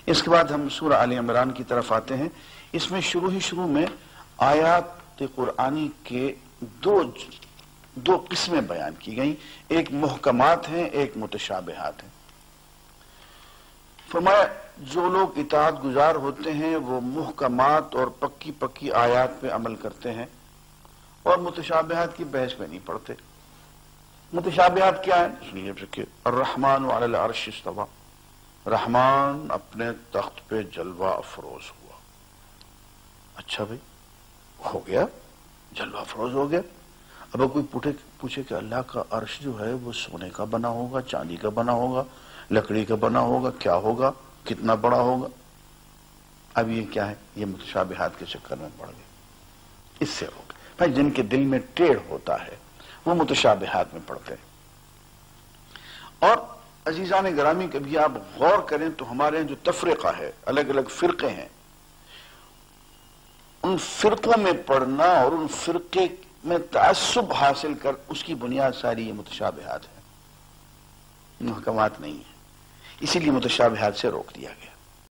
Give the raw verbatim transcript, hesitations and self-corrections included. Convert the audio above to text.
اس کے بعد ہم سورہ آل عمران کی طرف آتے ہیں. اس میں شروع ہی شروع میں آیات قرآنی کے دو دو قسمیں بیان کی گئیں. ایک محکمات ہیں، ایک متشابہات ہیں. فرمایا جو لوگ اطاعت گزار ہوتے ہیں وہ محکمات اور پکی پکی آیات پہ عمل کرتے ہیں اور متشابہات کی بحث میں نہیں پڑتے. متشابہات کیا ہیں؟ اس لیے کہ الرحمن علی العرش استویٰ، رحمان اپنے تخت پہ جلوہ افروز ہوا. اچھا بھائی، ہو گیا، جلوہ افروز ہو گیا. اب کوئی پوچھے پوچھے کہ اللہ کا عرش جو ہے وہ سونے کا بنا ہوگا، چاندی کا بنا ہوگا، لکڑی کا بنا ہوگا، کیا ہوگا، کتنا بڑا ہوگا؟ اب یہ کیا ہے؟ یہ متشابہات کے چکر میں پڑ گئے. اس سے ہو گئے بھائی. جن کے دل میں ٹیڑھ ہوتا ہے وہ متشابہات میں پڑتے ہیں. اور عزیزان گرامی کبھی آپ غور کریں تو ہمارے جو تفرقہ ہے، الگ الگ فرقے ہیں، ان فرقوں میں پڑھنا اور ان فرقے میں تعصب حاصل کر اس کی بنیاد ساری یہ متشابہات ہے، محکمات نہیں ہے. اسی لیے متشابہات سے روک دیا گیا.